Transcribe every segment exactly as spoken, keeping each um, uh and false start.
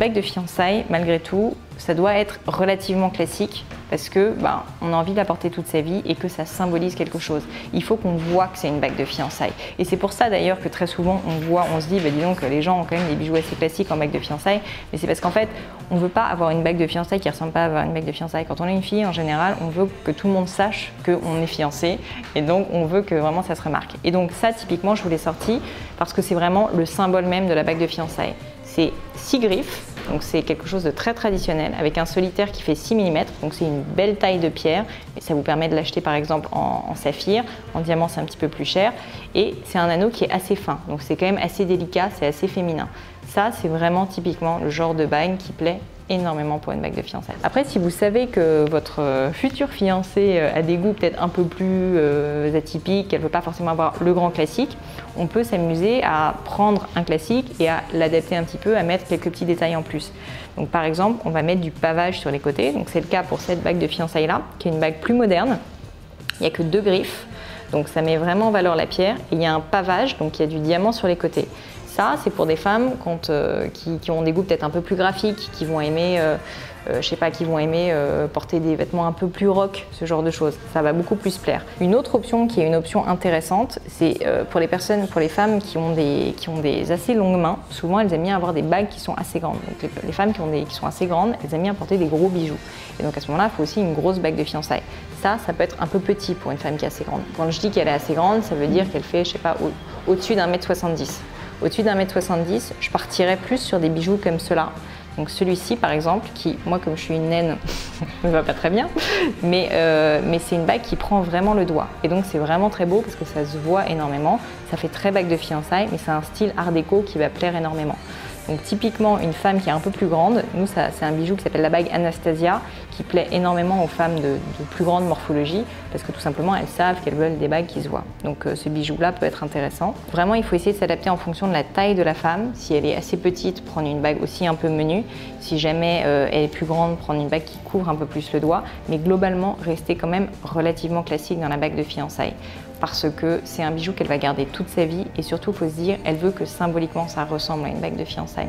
bague de fiançailles, malgré tout, ça doit être relativement classique parce que ben, on a envie de la porter toute sa vie et que ça symbolise quelque chose. Il faut qu'on voit que c'est une bague de fiançailles. Et c'est pour ça d'ailleurs que très souvent on voit, on se dit, bah, dis donc, les gens ont quand même des bijoux assez classiques en bague de fiançailles. Mais c'est parce qu'en fait, on ne veut pas avoir une bague de fiançailles qui ne ressemble pas à avoir une bague de fiançailles. Quand on est une fille, en général, on veut que tout le monde sache qu'on est fiancé et donc on veut que vraiment ça se remarque. Et donc ça, typiquement, je vous l'ai sorti parce que c'est vraiment le symbole même de la bague de fiançailles. C'est six griffes, donc c'est quelque chose de très traditionnel, avec un solitaire qui fait six millimètres, donc c'est une belle taille de pierre, et ça vous permet de l'acheter par exemple en, en saphir, en diamant c'est un petit peu plus cher, et c'est un anneau qui est assez fin, donc c'est quand même assez délicat, c'est assez féminin. Ça, c'est vraiment typiquement le genre de bague qui plaît énormément pour une bague de fiançailles. Après, si vous savez que votre future fiancée a des goûts peut-être un peu plus euh, atypiques, qu'elle ne veut pas forcément avoir le grand classique, on peut s'amuser à prendre un classique et à l'adapter un petit peu, à mettre quelques petits détails en plus. Donc par exemple, on va mettre du pavage sur les côtés, donc c'est le cas pour cette bague de fiançailles là, qui est une bague plus moderne. Il n'y a que deux griffes, donc ça met vraiment en valeur la pierre, et il y a un pavage, donc il y a du diamant sur les côtés. Ça, c'est pour des femmes quand, euh, qui, qui ont des goûts peut-être un peu plus graphiques, qui vont aimer, euh, euh, je sais pas, qui vont aimer euh, porter des vêtements un peu plus rock, ce genre de choses. Ça va beaucoup plus plaire. Une autre option qui est une option intéressante, c'est euh, pour les personnes, pour les femmes qui ont des, qui ont des assez longues mains. Souvent, elles aiment bien avoir des bagues qui sont assez grandes. Donc, les, les femmes qui, ont des, qui sont assez grandes, elles aiment bien porter des gros bijoux. Et donc à ce moment-là, il faut aussi une grosse bague de fiançailles. Ça, ça peut être un peu petit pour une femme qui est assez grande. Quand je dis qu'elle est assez grande, ça veut dire qu'elle fait, je sais pas, au, au-dessus d'un mètre soixante-dix. Au-dessus d'un mètre soixante-dix, je partirais plus sur des bijoux comme ceux-là. Donc celui-ci par exemple, qui, moi comme je suis une naine, ne va pas très bien, mais, euh, mais c'est une bague qui prend vraiment le doigt. Et donc c'est vraiment très beau parce que ça se voit énormément. Ça fait très bague de fiançailles, mais c'est un style art déco qui va plaire énormément. Donc typiquement une femme qui est un peu plus grande, nous c'est un bijou qui s'appelle la bague Anastasia, qui plaît énormément aux femmes de, de plus grande morphologie, parce que tout simplement elles savent qu'elles veulent des bagues qui se voient. Donc euh, ce bijou-là peut être intéressant. Vraiment il faut essayer de s'adapter en fonction de la taille de la femme. Si elle est assez petite, prendre une bague aussi un peu menue. Si jamais euh, elle est plus grande, prendre une bague qui couvre un peu plus le doigt. Mais globalement, rester quand même relativement classique dans la bague de fiançailles. Parce que c'est un bijou qu'elle va garder toute sa vie et surtout il faut se dire, elle veut que symboliquement ça ressemble à une bague de fiançailles.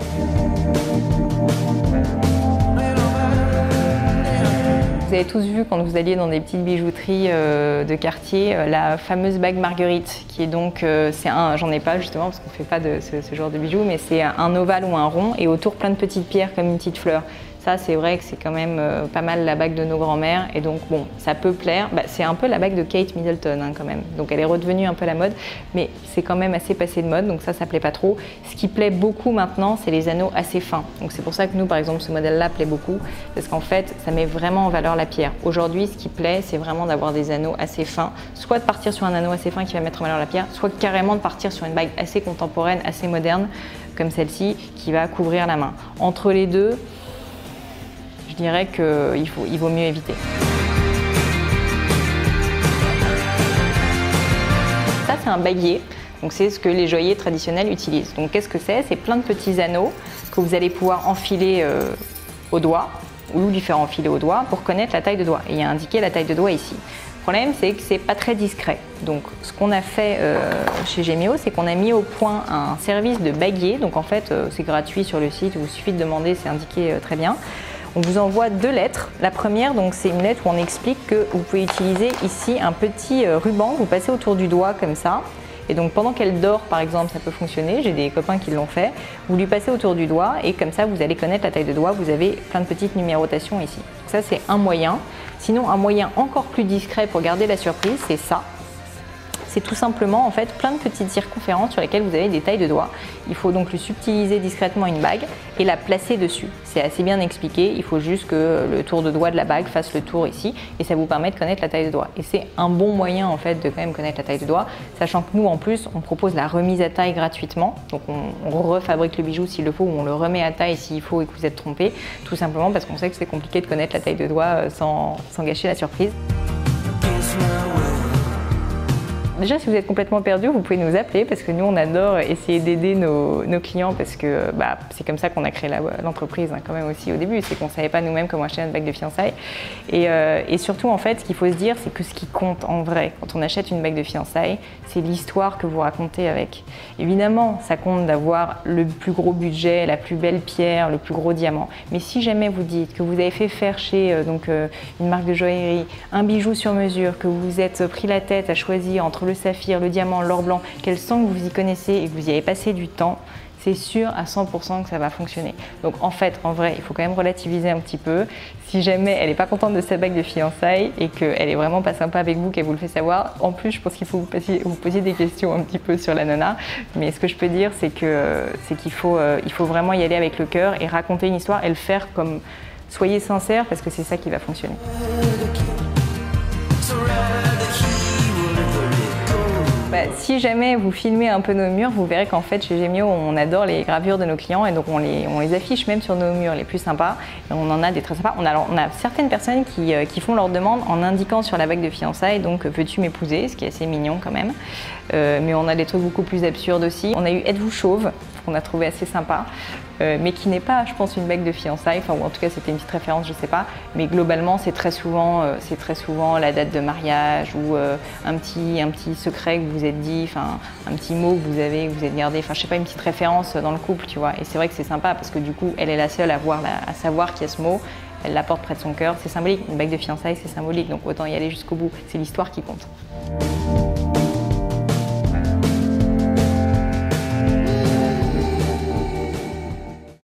Vous avez tous vu quand vous alliez dans des petites bijouteries euh, de quartier, euh, la fameuse bague Marguerite, qui est donc, euh, c'est un, j'en ai pas justement parce qu'on fait pas de ce, ce genre de bijoux, mais c'est un ovale ou un rond et autour plein de petites pierres comme une petite fleur. Ça, c'est vrai que c'est quand même euh, pas mal la bague de nos grands-mères et donc bon, ça peut plaire. Bah, c'est un peu la bague de Kate Middleton hein, quand même. Donc elle est redevenue un peu la mode, mais c'est quand même assez passé de mode, donc ça, ça plaît pas trop. Ce qui plaît beaucoup maintenant, c'est les anneaux assez fins. Donc c'est pour ça que nous, par exemple, ce modèle-là plaît beaucoup, parce qu'en fait, ça met vraiment en valeur la pierre. Aujourd'hui, ce qui plaît, c'est vraiment d'avoir des anneaux assez fins, soit de partir sur un anneau assez fin qui va mettre en valeur la pierre, soit carrément de partir sur une bague assez contemporaine, assez moderne, comme celle-ci, qui va couvrir la main. Entre les deux, je dirais qu'il faut, il vaut mieux éviter. Ça, c'est un baguier. Donc, c'est ce que les joailliers traditionnels utilisent. Donc, qu'est-ce que c'est? C'est plein de petits anneaux que vous allez pouvoir enfiler euh, au doigt ou lui faire enfiler au doigt pour connaître la taille de doigt. Et il y a indiqué la taille de doigt ici. Le problème, c'est que c'est pas très discret. Donc, ce qu'on a fait euh, chez Gemio, c'est qu'on a mis au point un service de baguier. Donc, en fait, euh, c'est gratuit sur le site. Il vous suffit de demander, c'est indiqué euh, très bien. On vous envoie deux lettres. La première, donc, c'est une lettre où on explique que vous pouvez utiliser ici un petit ruban que vous passez autour du doigt comme ça. Et donc pendant qu'elle dort, par exemple, ça peut fonctionner. J'ai des copains qui l'ont fait. Vous lui passez autour du doigt et comme ça, vous allez connaître la taille de doigt. Vous avez plein de petites numérotations ici. Ça, c'est un moyen. Sinon, un moyen encore plus discret pour garder la surprise, c'est ça. C'est tout simplement en fait plein de petites circonférences sur lesquelles vous avez des tailles de doigts. Il faut donc lui subtiliser discrètement une bague et la placer dessus. C'est assez bien expliqué, il faut juste que le tour de doigt de la bague fasse le tour ici et ça vous permet de connaître la taille de doigt. Et c'est un bon moyen en fait de quand même connaître la taille de doigt, sachant que nous en plus on propose la remise à taille gratuitement. Donc on, on refabrique le bijou s'il le faut ou on le remet à taille s'il faut et que vous êtes trompé, tout simplement parce qu'on sait que c'est compliqué de connaître la taille de doigt sans, sans gâcher la surprise. déjà, si vous êtes complètement perdu, vous pouvez nous appeler parce que nous, on adore essayer d'aider nos, nos clients parce que bah, c'est comme ça qu'on a créé l'entreprise hein, quand même aussi au début. C'est qu'on ne savait pas nous-mêmes comment acheter notre bague de fiançailles. Et, euh, et surtout, en fait, ce qu'il faut se dire, c'est que ce qui compte en vrai quand on achète une bague de fiançailles, c'est l'histoire que vous racontez avec. Évidemment, ça compte d'avoir le plus gros budget, la plus belle pierre, le plus gros diamant. Mais si jamais vous dites que vous avez fait faire chez euh, donc, euh, une marque de joaillerie un bijou sur mesure, que vous vous êtes pris la tête à choisir entre le saphir, le diamant, l'or blanc, qu'elle sent que vous y connaissez et que vous y avez passé du temps, c'est sûr à cent pour cent que ça va fonctionner. Donc en fait, en vrai, il faut quand même relativiser un petit peu. Si jamais elle n'est pas contente de sa bague de fiançailles et qu'elle est vraiment pas sympa avec vous, qu'elle vous le fait savoir, en plus, je pense qu'il faut vous, passiez, vous posiez des questions un petit peu sur la nana. Mais ce que je peux dire, c'est que c'est qu'il faut, euh, il faut vraiment y aller avec le cœur et raconter une histoire et le faire comme soyez sincère parce que c'est ça qui va fonctionner. Bah, si jamais vous filmez un peu nos murs, vous verrez qu'en fait chez Gemio on adore les gravures de nos clients et donc on les, on les affiche même sur nos murs les plus sympas. Et on en a des très sympas. On a, on a certaines personnes qui, euh, qui font leur demande en indiquant sur la bague de fiançailles donc veux-tu m'épouser, ce qui est assez mignon quand même. Euh, mais on a des trucs beaucoup plus absurdes aussi. On a eu êtes-vous chauve, qu'on a trouvé assez sympa. Euh, mais qui n'est pas, je pense, une bague de fiançailles, enfin, ou en tout cas c'était une petite référence, je sais pas, mais globalement c'est très souvent, euh, c'est très souvent la date de mariage ou euh, un, petit, un petit secret que vous vous êtes dit, enfin un petit mot que vous avez, que vous avez gardé, enfin je sais pas, une petite référence dans le couple, tu vois, et c'est vrai que c'est sympa parce que du coup elle est la seule à, voir la, à savoir qu'il y a ce mot, elle la porte près de son cœur, c'est symbolique, une bague de fiançailles c'est symbolique, donc autant y aller jusqu'au bout, c'est l'histoire qui compte.